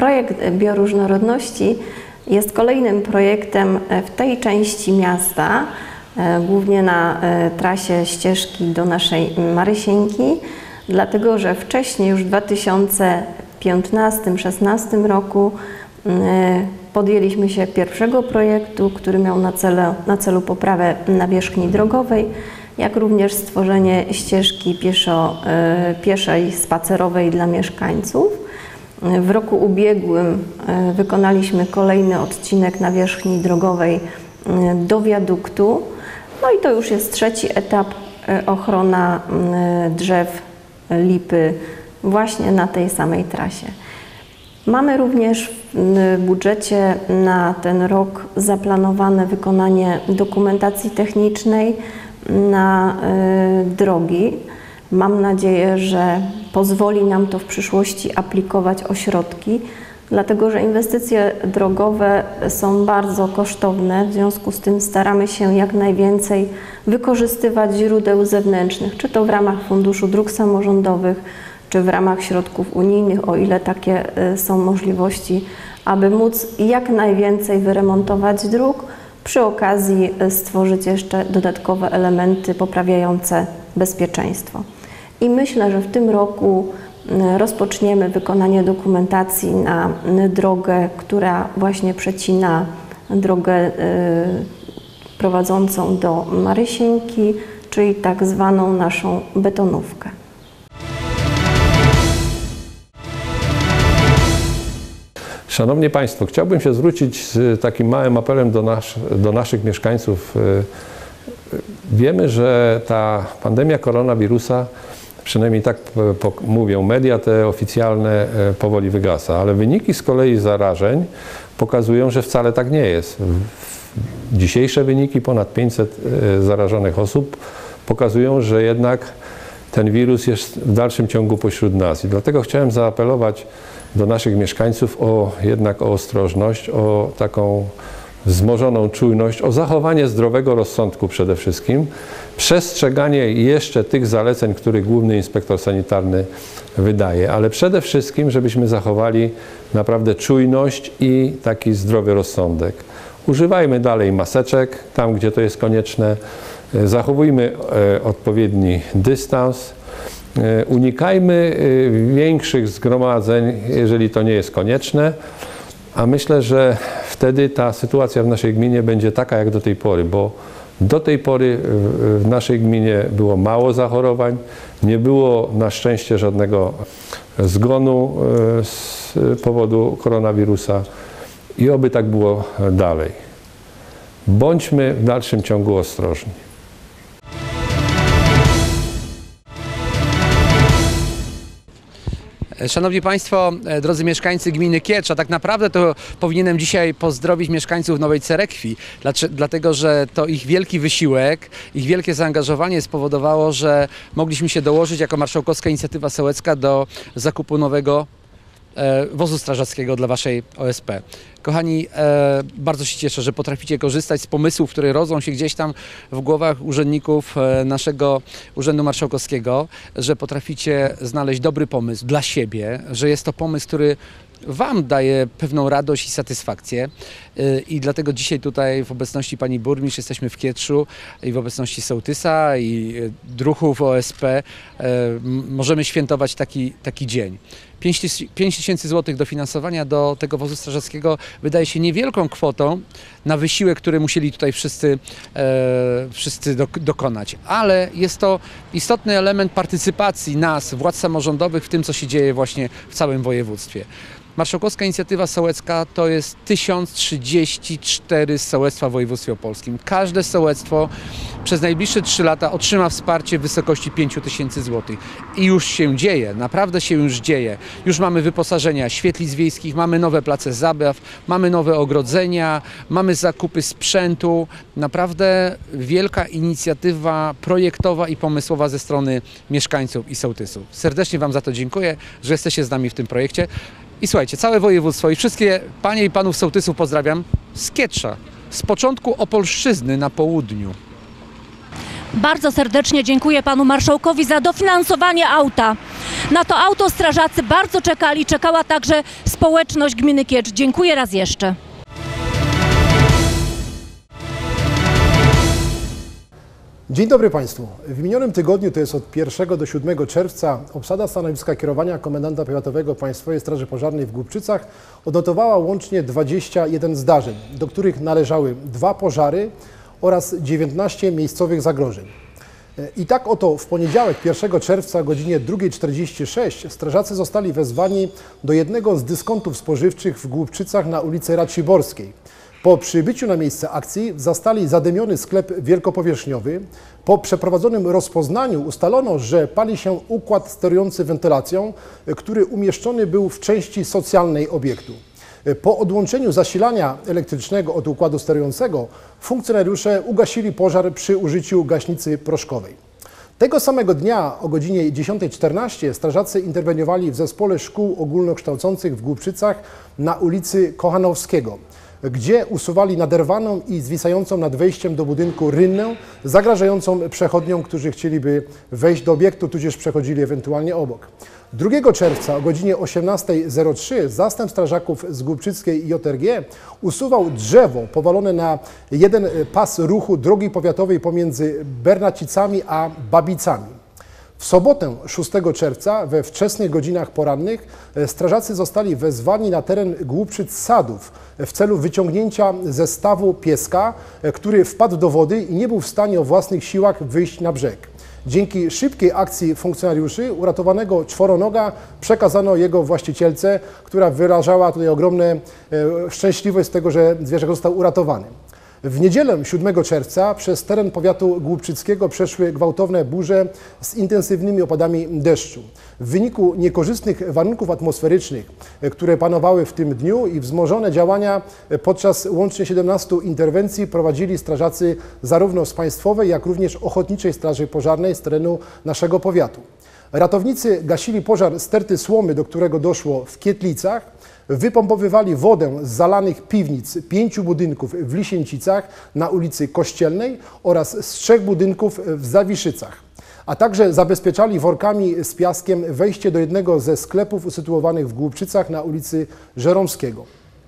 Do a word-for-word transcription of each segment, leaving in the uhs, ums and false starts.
Projekt bioróżnorodności jest kolejnym projektem w tej części miasta, głównie na trasie ścieżki do naszej Marysieńki, dlatego że wcześniej, już w dwa tysiące piętnastym do dwa tysiące szesnastym roku podjęliśmy się pierwszego projektu, który miał na celu, na celu poprawę nawierzchni drogowej, jak również stworzenie ścieżki pieszo, pieszej, spacerowej dla mieszkańców. W roku ubiegłym wykonaliśmy kolejny odcinek nawierzchni drogowej do wiaduktu. No i to już jest trzeci etap, ochrona drzew, lipy właśnie na tej samej trasie. Mamy również w budżecie na ten rok zaplanowane wykonanie dokumentacji technicznej na drogi. Mam nadzieję, że pozwoli nam to w przyszłości aplikować o środki, dlatego że inwestycje drogowe są bardzo kosztowne, w związku z tym staramy się jak najwięcej wykorzystywać źródeł zewnętrznych, czy to w ramach Funduszu Dróg Samorządowych, czy w ramach środków unijnych, o ile takie są możliwości, aby móc jak najwięcej wyremontować dróg, przy okazji stworzyć jeszcze dodatkowe elementy poprawiające bezpieczeństwo. I myślę, że w tym roku rozpoczniemy wykonanie dokumentacji na drogę, która właśnie przecina drogę prowadzącą do Marysieńki, czyli tak zwaną naszą betonówkę. Szanowni Państwo, chciałbym się zwrócić z takim małym apelem do, nas, do naszych mieszkańców. Wiemy, że ta pandemia koronawirusa, przynajmniej tak mówią media te oficjalne, powoli wygasa, ale wyniki z kolei zarażeń pokazują, że wcale tak nie jest. Dzisiejsze wyniki, ponad pięćset zarażonych osób, pokazują, że jednak ten wirus jest w dalszym ciągu pośród nas. I dlatego chciałem zaapelować do naszych mieszkańców o jednak o ostrożność, o taką wzmożoną czujność, o zachowanie zdrowego rozsądku przede wszystkim, przestrzeganie jeszcze tych zaleceń, które Główny Inspektor Sanitarny wydaje, ale przede wszystkim, żebyśmy zachowali naprawdę czujność i taki zdrowy rozsądek. Używajmy dalej maseczek tam, gdzie to jest konieczne, zachowujmy odpowiedni dystans, unikajmy większych zgromadzeń, jeżeli to nie jest konieczne, a myślę, że wtedy ta sytuacja w naszej gminie będzie taka jak do tej pory, bo do tej pory w naszej gminie było mało zachorowań, nie było na szczęście żadnego zgonu z powodu koronawirusa i oby tak było dalej. Bądźmy w dalszym ciągu ostrożni. Szanowni Państwo, drodzy mieszkańcy gminy Kietrz, a tak naprawdę to powinienem dzisiaj pozdrowić mieszkańców Nowej Cerekwi, dlatego że to ich wielki wysiłek, ich wielkie zaangażowanie spowodowało, że mogliśmy się dołożyć jako Marszałkowska Inicjatywa Sołecka do zakupu nowego wozu strażackiego dla Waszej O S P. Kochani, e, bardzo się cieszę, że potraficie korzystać z pomysłów, które rodzą się gdzieś tam w głowach urzędników e, naszego Urzędu Marszałkowskiego, że potraficie znaleźć dobry pomysł dla siebie, że jest to pomysł, który Wam daje pewną radość i satysfakcję i dlatego dzisiaj tutaj w obecności Pani Burmistrz jesteśmy w Kietrzu i w obecności sołtysa i druhów O S P możemy świętować taki, taki dzień. pięć tysięcy złotych dofinansowania do tego wozu strażackiego wydaje się niewielką kwotą na wysiłek, który musieli tutaj wszyscy, e, wszyscy do, dokonać, ale jest to istotny element partycypacji nas, władz samorządowych w tym, co się dzieje właśnie w całym województwie. Marszałkowska Inicjatywa Sołecka to jest tysiąc trzydzieści cztery sołectwa w województwie opolskim. Każde sołectwo przez najbliższe trzy lata otrzyma wsparcie w wysokości pięć tysięcy złotych. I już się dzieje, naprawdę się już dzieje. Już mamy wyposażenia świetlic wiejskich, mamy nowe place zabaw, mamy nowe ogrodzenia, mamy zakupy sprzętu. Naprawdę wielka inicjatywa projektowa i pomysłowa ze strony mieszkańców i sołtysów. Serdecznie Wam za to dziękuję, że jesteście z nami w tym projekcie. I słuchajcie, całe województwo i wszystkie panie i panów sołtysów pozdrawiam z Kietrza, z początku Opolszczyzny na południu. Bardzo serdecznie dziękuję panu marszałkowi za dofinansowanie auta Na to auto strażacy bardzo czekali, czekała także społeczność gminy Kiecz. Dziękuję raz jeszcze. Dzień dobry Państwu. W minionym tygodniu, to jest od pierwszego do siódmego czerwca, obsada stanowiska kierowania komendanta powiatowego Państwowej Straży Pożarnej w Głubczycach odnotowała łącznie dwadzieścia jeden zdarzeń, do których należały dwa pożary oraz dziewiętnaście miejscowych zagrożeń. I tak oto w poniedziałek pierwszego czerwca o godzinie drugiej czterdzieści sześć strażacy zostali wezwani do jednego z dyskontów spożywczych w Głubczycach na ulicy Raciborskiej. Po przybyciu na miejsce akcji zastali zadymiony sklep wielkopowierzchniowy. Po przeprowadzonym rozpoznaniu ustalono, że pali się układ sterujący wentylacją, który umieszczony był w części socjalnej obiektu. Po odłączeniu zasilania elektrycznego od układu sterującego funkcjonariusze ugasili pożar przy użyciu gaśnicy proszkowej. Tego samego dnia o godzinie dziesiątej czternaście strażacy interweniowali w zespole szkół ogólnokształcących w Głubczycach na ulicy Kochanowskiego, gdzie usuwali naderwaną i zwisającą nad wejściem do budynku rynnę, zagrażającą przechodniom, którzy chcieliby wejść do obiektu, tudzież przechodzili ewentualnie obok. drugiego czerwca o godzinie osiemnastej zero trzy zastęp strażaków z Głubczyckiej J R G usuwał drzewo powalone na jeden pas ruchu drogi powiatowej pomiędzy Bernacicami a Babicami. W sobotę szóstego czerwca we wczesnych godzinach porannych strażacy zostali wezwani na teren Głubczyc-Sadów w celu wyciągnięcia ze stawu pieska, który wpadł do wody i nie był w stanie o własnych siłach wyjść na brzeg. Dzięki szybkiej akcji funkcjonariuszy uratowanego czworonoga przekazano jego właścicielce, która wyrażała tutaj ogromną szczęśliwość z tego, że zwierzak został uratowany. W niedzielę siódmego czerwca przez teren powiatu głubczyckiego przeszły gwałtowne burze z intensywnymi opadami deszczu. W wyniku niekorzystnych warunków atmosferycznych, które panowały w tym dniu i wzmożone działania podczas łącznie siedemnastu interwencji prowadzili strażacy zarówno z Państwowej, jak również Ochotniczej Straży Pożarnej z terenu naszego powiatu. Ratownicy gasili pożar sterty słomy, do którego doszło w Kietlicach, wypompowywali wodę z zalanych piwnic pięciu budynków w Lisięcicach na ulicy Kościelnej oraz z trzech budynków w Zawiszycach, a także zabezpieczali workami z piaskiem wejście do jednego ze sklepów usytuowanych w Głubczycach na ulicy Żeromskiego.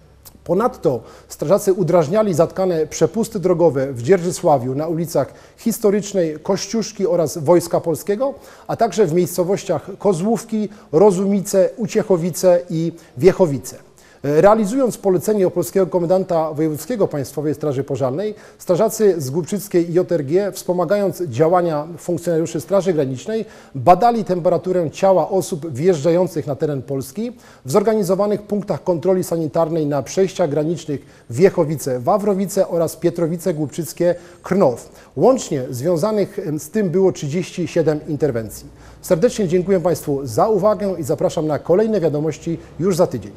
Ponadto strażacy udrażniali zatkane przepusty drogowe w Dzierżysławiu na ulicach Historycznej, Kościuszki oraz Wojska Polskiego, a także w miejscowościach Kozłówki, Rozumice, Uciechowice i Wiechowice. Realizując polecenie opolskiego komendanta wojewódzkiego Państwowej Straży Pożarnej, strażacy z Głubczyckiej J R G, wspomagając działania funkcjonariuszy Straży Granicznej, badali temperaturę ciała osób wjeżdżających na teren Polski w zorganizowanych punktach kontroli sanitarnej na przejściach granicznych Wiechowice-Wawrowice oraz Pietrowice-Głubczyckie-Krnow. Łącznie związanych z tym było trzydzieści siedem interwencji. Serdecznie dziękuję Państwu za uwagę i zapraszam na kolejne wiadomości już za tydzień.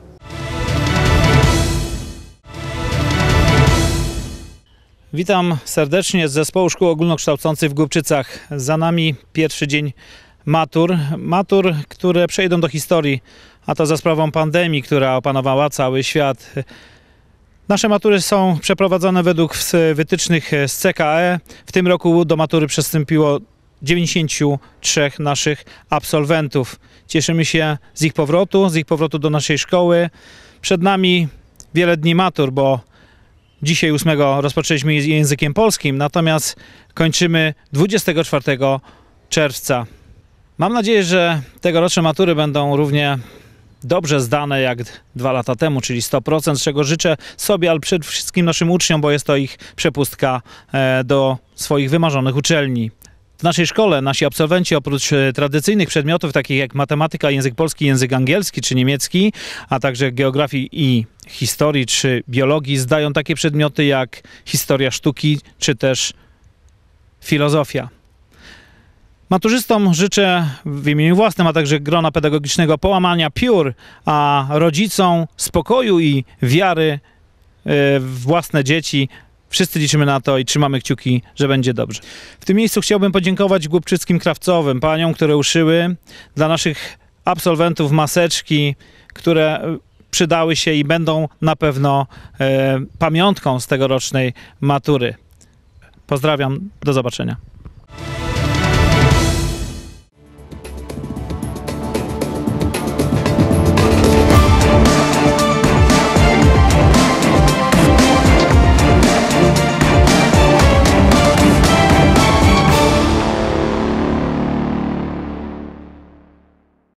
Witam serdecznie z Zespołu Szkół Ogólnokształcących w Głubczycach. Za nami pierwszy dzień matur. Matur, które przejdą do historii, a to za sprawą pandemii, która opanowała cały świat. Nasze matury są przeprowadzone według wytycznych z C K E. W tym roku do matury przystąpiło dziewięćdziesięciu trzech naszych absolwentów. Cieszymy się z ich powrotu, z ich powrotu do naszej szkoły. Przed nami wiele dni matur, bo dzisiaj ósmego rozpoczęliśmy językiem polskim, natomiast kończymy dwudziestego czwartego czerwca. Mam nadzieję, że tegoroczne matury będą równie dobrze zdane jak dwa lata temu, czyli sto procent, z czego życzę sobie, ale przede wszystkim naszym uczniom, bo jest to ich przepustka do swoich wymarzonych uczelni. W naszej szkole nasi absolwenci oprócz tradycyjnych przedmiotów takich jak matematyka, język polski, język angielski czy niemiecki, a także geografii i historii czy biologii zdają takie przedmioty jak historia sztuki czy też filozofia. Maturzystom życzę w imieniu własnym, a także grona pedagogicznego połamania piór, a rodzicom spokoju i wiary w własne dzieci. Wszyscy liczymy na to i trzymamy kciuki, że będzie dobrze. W tym miejscu chciałbym podziękować głubczyckim krawcowym, paniom, które uszyły dla naszych absolwentów maseczki, które przydały się i będą na pewno e, pamiątką z tegorocznej matury. Pozdrawiam, do zobaczenia.